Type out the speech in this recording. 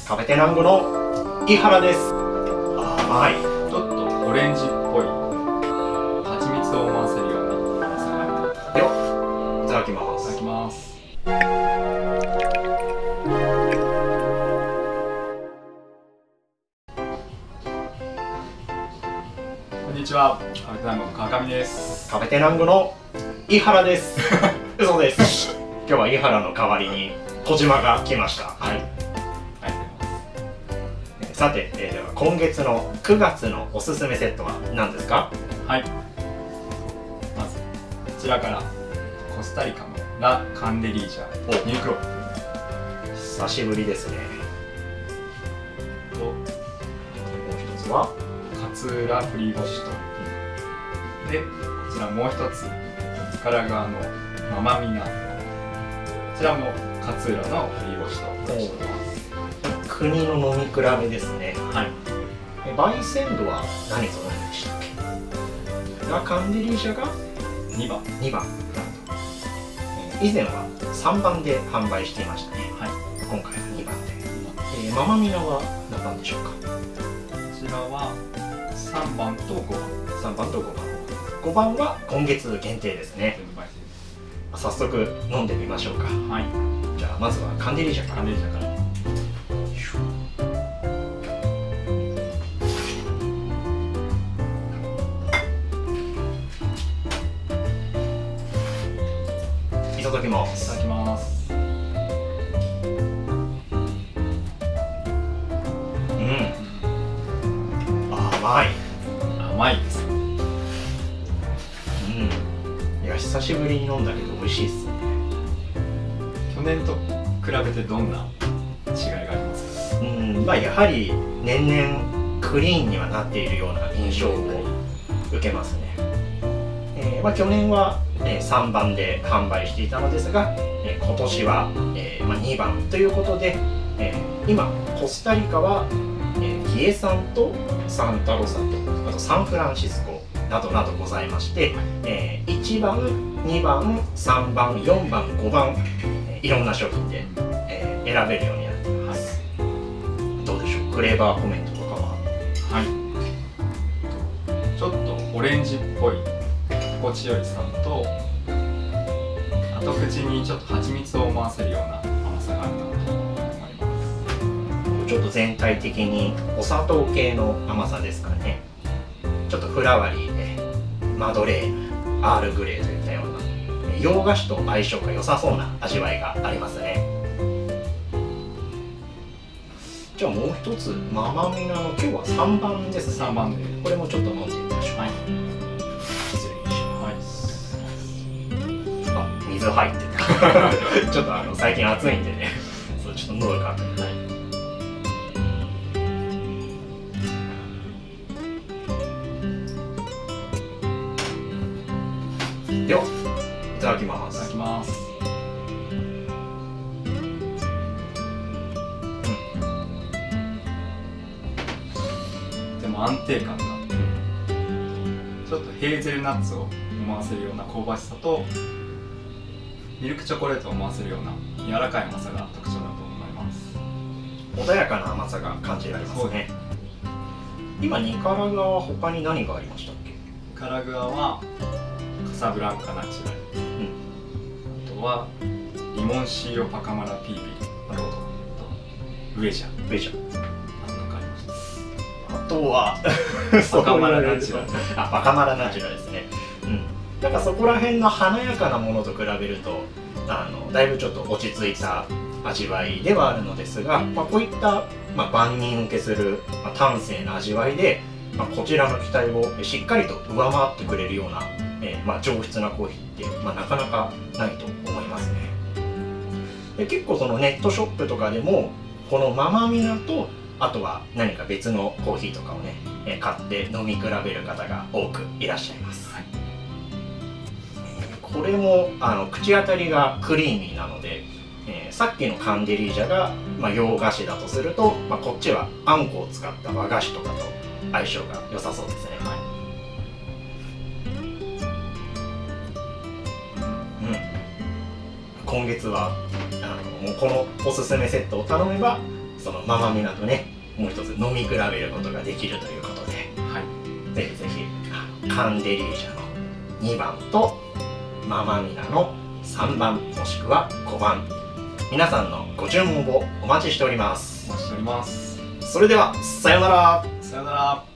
カフェテナンゴの井原です。甘い。 ちょっとオレンジっぽい蜂蜜を思わせるような甘さがある。 では、いただきます。 いただきます。こんにちは、カフェテナンゴの川上です。 カフェテナンゴの井原です。嘘です。今日は井原の代わりに小島が来ました。はい。 ありがとうございます。 さて、では今月の9月のおすすめセットは何ですか？ はい。まずこちらからコスタリカのラ・カンデリージャニュークロップ。 久しぶりですね。 ともうもう一つは勝浦フリーウォッシュと、でこちらもう一つニカラグアのママミナ、こちらも勝浦のフリーウォッシュとしております。 国の飲み比べですね。 はい。 焙煎度は何と何でしたっけ？ラ・カンデリージャが 2番。 2番。以前は3番で販売していましたね。 はい。 今回は2番で。ママミナは何番でしょうか？ こちらは3番と5番。 3番と5番。5番は今月限定ですね。 全部焙煎。 早速飲んでみましょうか。 はい。 じゃあまずはカンデリージャから。 カンデリージャから。 いただきまいたす。 だきます。 甘い。 甘いですね。 いや久しぶりに飲んだけど美味しいっすね。 去年と比べてどんな違いがありますか？ やはり年々クリーンにはなっているような印象を受けますね。去年は、3番で販売していたのですが、今年は、2番ということで、今コスタリカは、キエサンとサンタロサとあとサンフランシスコなどなどございまして、1番、2番、3番、4番、5番、いろんな商品で、選べるようになっています。どうでしょう、フレーバーコメントとかは？ はい。ちょっとオレンジっぽい心地よい酸と、後口にちょっと蜂蜜を思わせるような甘さがあるかなと思います。 ちょっと全体的にお砂糖系の甘さですかね。ちょっとフラワリーでマドレーヌ、アールグレーといったような洋菓子と相性が良さそうな味わいがありますね。じゃあもう一つママミナの今日は3番ですね。 3番で。 これもちょっと飲んでみましょう。 はい。 失礼しはい。 ます。あ、水入ってた。ちょっと最近暑いんでね、そうちょっと喉が渇いて。はい。では、いただきます。 いただきます。でも安定感が、ちょっとヘーゼルナッツを思わせるような香ばしさと、ミルクチョコレートを思わせるような柔らかい甘さが特徴だと思います。 穏やかな甘さが感じられますね。今ニカラグアは他に何がありましたっけ？ ニカラグアはカサブランカナチュラル、あとはリモンシーロパカマラピービル、 なるほど。 ウェジャベジャ。 あとなんかありました。 あとはバカマラナチュラル。 あ、バカマラナチュラルですね。なんかそこら辺の華やかなものと比べるとだいぶちょっと落ち着いた味わいではあるのですが、こういった、万人受けする、端正な味わいで、こちらの期待をしっかりと上回ってくれるような、上質なコーヒーって、なかなかないと思いますね。で結構そのネットショップとかでもこのママミナとあとは何か別のコーヒーとかをね、買って飲み比べる方が多くいらっしゃいます。はい。これも口当たりがクリーミーなので、さっきのカンデリージャが、洋菓子だとすると、こっちはあんこを使った和菓子とかと相性が良さそうですね。はい。今月はもうこのおすすめセットを頼めばそのママミナとねもう一つ飲み比べることができるということで、 はい、 ぜひぜひカンデリージャの2番とママミナの3番もしくは5番、皆さんのご注文をお待ちしております。 お待ちしております。 それではさようなら。 さようなら。